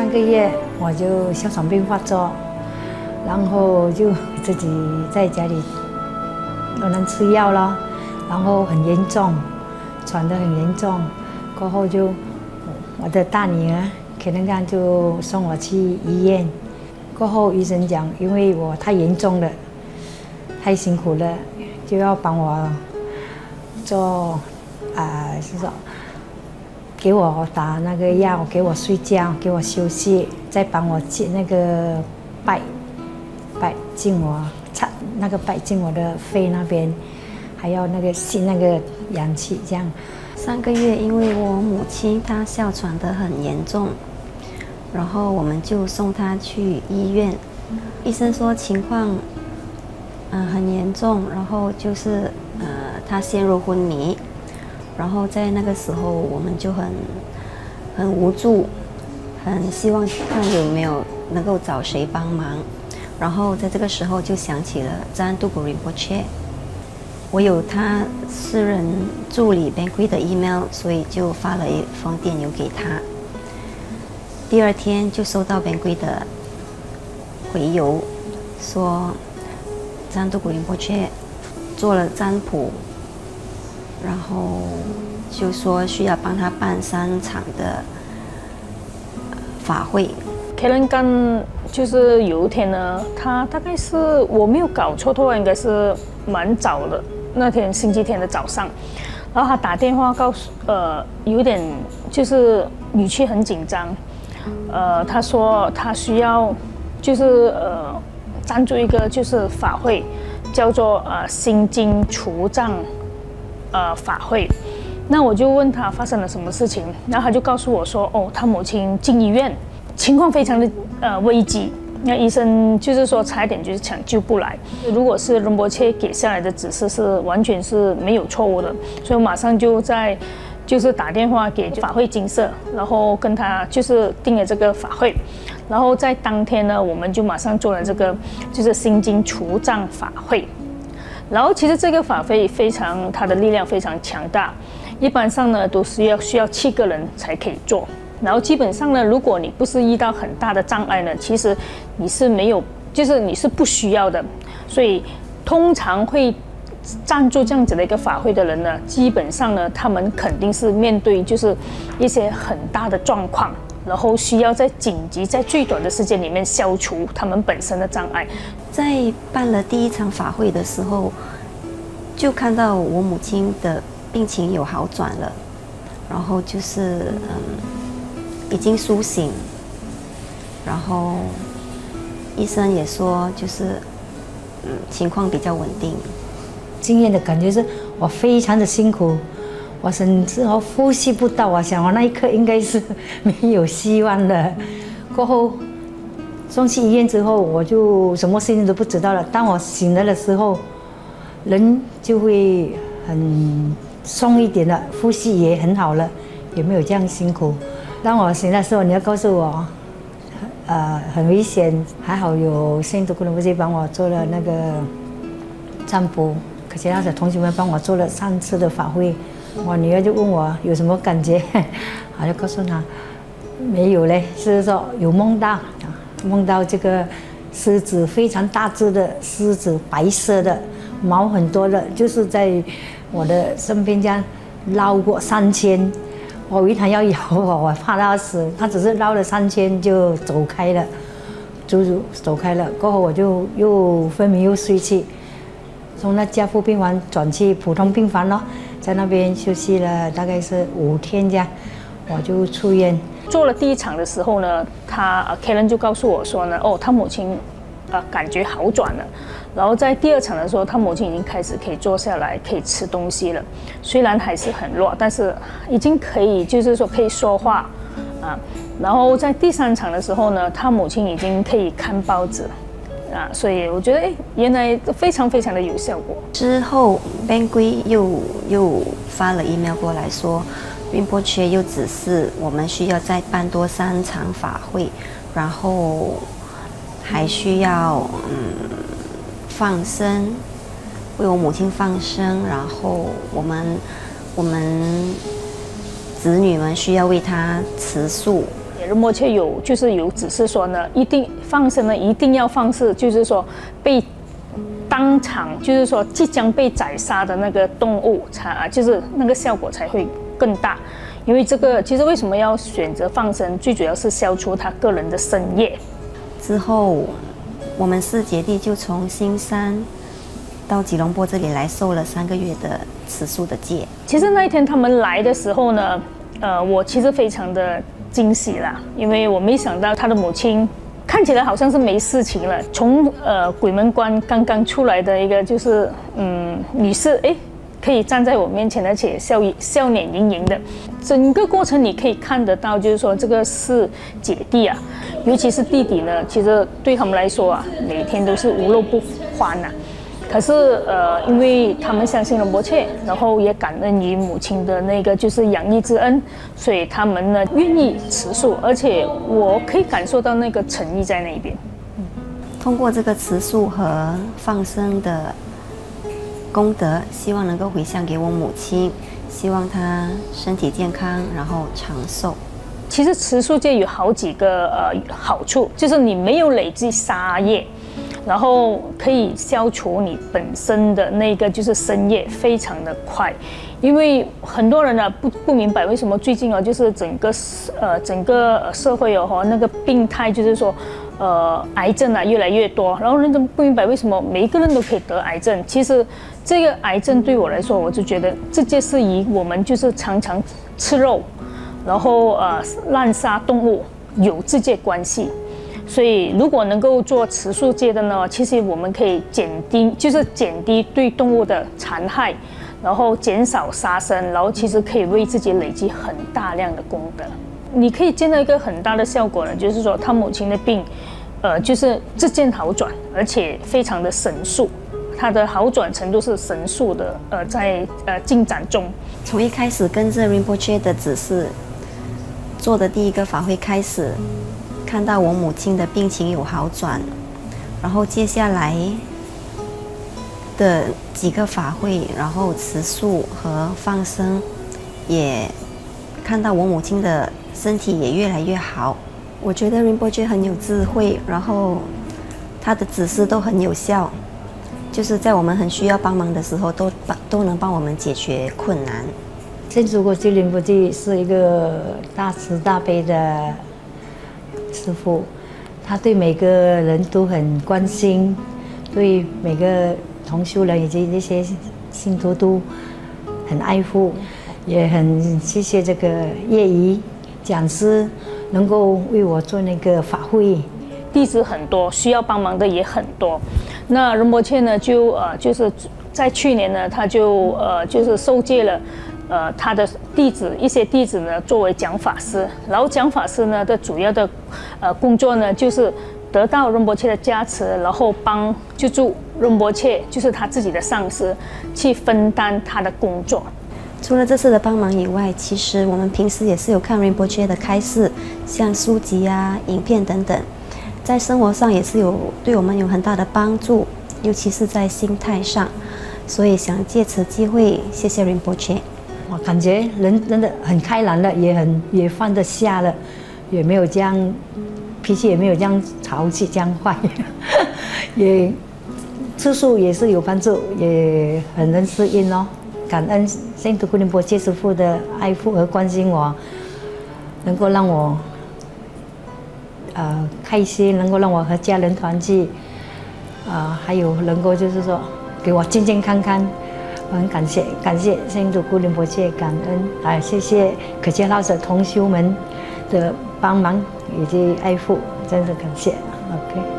3个月我就哮喘病发作，然后就自己在家里都能吃药了，然后很严重，喘得很严重。过后就我的大女儿可能刚就送我去医院，过后医生讲，因为我太严重了，太辛苦了，就要帮我做是说给我打那个药，给我睡觉，给我休息，再帮我进那个拜进我那个拜进我的肺那边，还要那个吸那个氧气这样。 3个月，因为我母亲她哮喘得很严重，然后我们就送她去医院，医生说情况很严重，然后就是她陷入昏迷，然后在那个时候我们就很无助，很希望看有没有能够找谁帮忙，然后在这个时候就想起了赞杜古仁波切。我有他私人助理 Benqui 的 email， 所以就发了一封电邮给他。第2天就收到 Benqui 的回邮，说赞杜古仁波切做了占卜，然后就说需要帮他办3场的法会。 Karen 就是有一天呢，他大概是我没有搞错的话，应该是蛮早的，那天星期天的早上，然后他打电话告诉有点就是语气很紧张，他说他需要就是赞助一个就是法会，叫做心经除障法会。那我就问他发生了什么事情，然后他就告诉我说，哦，他母亲进医院，情况非常的危急。那医生就是说差一点就是抢救不来，如果是仁波切给下来的指示是完全是没有错误的，所以我马上就是打电话给法会精舍，然后跟他就是定了这个法会，然后在当天呢，我们就马上做了这个就是心经除障法会，然后其实这个法会它的力量非常强大，一般上呢都是需要7个人才可以做。然后基本上呢，如果你不是遇到很大的障碍呢，其实你是没有，就是你是不需要的。所以通常会赞助这样子的一个法会的人呢，基本上呢，他们肯定是面对就是一些很大的状况，然后需要在紧急在最短的时间里面消除他们本身的障碍。 在办了第1场法会的时候，就看到我母亲的病情有好转了，然后就是已经苏醒，然后医生也说就是情况比较稳定。 经验的感觉是我非常的辛苦，我甚至呼吸不到，我想我那一刻应该是没有希望的。过后送去医院之后，我就什么事情都不知道了。当我醒来的时候，人就会很松一点了，呼吸也很好了，也没有这样辛苦。当我醒来的时候，你要告诉我，很危险，还好有圣德古仁波切帮我做了那个占卜，可其他的同学们帮我做了3次的法会。我女儿就问我有什么感觉，我就告诉她没有嘞，是说有梦到这个狮子，非常大只的狮子，白色的，毛很多的，就是在我的身边这样绕过3圈。我以为他要咬我，我怕他死，他只是绕了3圈就走开了，走开了。过后我就又昏迷又睡去，从那加护病房转去普通病房咯，在那边休息了大概是5天这样，我就出院。 做了第1场的时候呢，Karen 就告诉我说呢，哦，他母亲感觉好转了。然后在第2场的时候，他母亲已经开始可以坐下来，可以吃东西了。虽然还是很弱，但是已经可以，就是说可以说话啊。然后在第3场的时候呢，他母亲已经可以看报纸啊，所以我觉得原来非常非常的有效果。 之后 Benqui 又发了 email 过来说，Rinpoche 又指示我们需要再办多3场法会，然后还需要放生，为我母亲放生，然后我们子女们需要为她持素。 仁波切有指示说呢，一定放生呢，一定要放是就是说被当场就是说即将被宰杀的那个动物就是那个效果才会更大。因为这个其实为什么要选择放生，最主要是消除他个人的身业。之后，我们4姐弟就从新山到吉隆坡这里来受了3个月的持素的戒。其实那一天他们来的时候呢，我其实非常的惊喜啦，因为我没想到他的母亲看起来好像是没事情了，从鬼门关刚刚出来的一个就是女士，可以站在我面前，而且笑脸盈盈的。整个过程你可以看得到，就是说这个4姐弟啊，尤其是弟弟呢，其实对他们来说啊，每天都是无肉不欢呐。可是因为他们相信仁波切，然后也感恩于母亲的那个就是养育之恩，所以他们呢愿意持素，而且我可以感受到那个诚意在那边。通过这个持素和放生的功德，希望能够回向给我母亲，希望她身体健康，然后长寿。其实持素戒有好几个好处，就是你没有累积杀业。然后可以消除你本身的那个就是身业，非常的快。因为很多人呢不明白为什么最近就是整个社会那个病态，就是说癌症啊越来越多，然后人都不明白为什么每一个人都可以得癌症。其实这个癌症对我来说，我就觉得这件事与我们就是常常吃肉，然后滥杀动物有直接关系。所以，如果能够做持素戒的呢，其实我们可以减低对动物的残害，然后减少杀生，然后其实可以为自己累积很大量的功德。你可以见到一个很大的效果呢，就是说他母亲的病，就是日渐好转，而且非常的神速，他的好转程度是神速的，在进展中。从一开始跟着 Rinpoche 的指示做的第一个法会开始。看到我母亲的病情有好转，然后接下来的几个法会，然后持素和放生，也看到我母亲的身体也越来越好。我觉得 Rinpoche 很有智慧，然后他的指示都很有效，就是在我们很需要帮忙的时候，都能帮我们解决困难。 先祖国基林波蒂是一个大慈大悲的师父，他对每个人都很关心，对每个同修人以及那些信徒都很爱护，也很谢谢这个业余讲师能够为我做那个法会。弟子很多，需要帮忙的也很多。那仁波切呢，就是在去年呢，他就是受戒了。他的一些弟子呢，作为讲法师，然后讲法师呢的主要的工作呢，就是得到仁波切的加持，然后就助仁波切，就是他自己的上司，去分担他的工作。除了这次的帮忙以外，其实我们平时也是有看仁波切的开示，像书籍啊、影片等等，在生活上也是对我们有很大的帮助，尤其是在心态上。所以想借此机会谢谢仁波切。我感觉人真的很开朗了，也放得下了，也没有这样脾气，也没有这样潮气这样坏，也吃素也是有帮助，也很能适应哦。感恩圣土库林波切师父的爱护和关心我，能够让我开心，能够让我和家人团聚，还有能够就是说给我健健康康。我很感谢圣土库林波切，感恩谢谢可切拉的同修们的帮忙以及爱护，真的感谢。OK。